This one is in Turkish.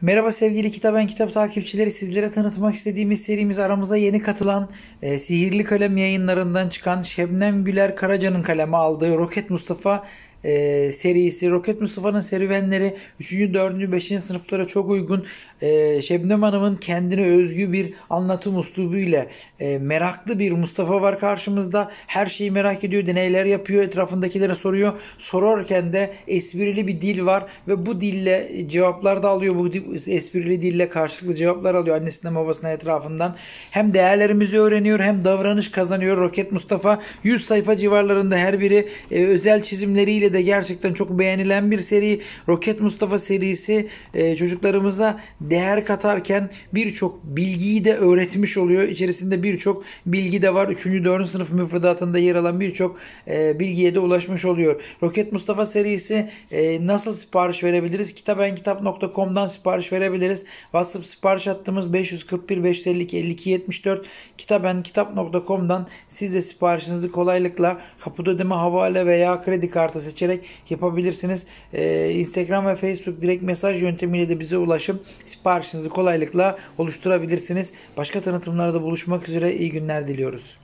Merhaba sevgili Kitap takipçileri. Sizlere tanıtmak istediğimiz serimiz aramıza yeni katılan Sihirli Kalem yayınlarından çıkan Şebnem Güler Karaca'nın kaleme aldığı Roket Mustafa serisi. Roket Mustafa'nın serüvenleri 3. 4. 5. sınıflara çok uygun. Şebnem Hanım'ın kendine özgü bir anlatım üslubuyla meraklı bir Mustafa var karşımızda. Her şeyi merak ediyor, deneyler yapıyor, etrafındakilere soruyor. Sorarken de esprili bir dil var ve bu dille cevaplar da alıyor. Bu esprili dille karşılıklı cevaplar alıyor annesinden babasından etrafından. Hem değerlerimizi öğreniyor hem davranış kazanıyor. Roket Mustafa 100 sayfa civarlarında, her biri özel çizimleriyle de gerçekten çok beğenilen bir seri. Roket Mustafa serisi çocuklarımıza değer katarken birçok bilgiyi de öğretmiş oluyor. İçerisinde birçok bilgi de var. 3. 4. sınıf müfredatında yer alan birçok bilgiye de ulaşmış oluyor. Roket Mustafa serisi nasıl sipariş verebiliriz? Kitabenkitap.com'dan sipariş verebiliriz. WhatsApp sipariş hattımız 541 552 52 74. Kitabenkitap.com'dan siz de siparişinizi kolaylıkla kapıda ödeme, havale veya kredi kartı seçerek yapabilirsiniz. Instagram ve Facebook direkt mesaj yöntemiyle de bize ulaşıp siparişinizi kolaylıkla oluşturabilirsiniz. Başka tanıtımlarda buluşmak üzere, iyi günler diliyoruz.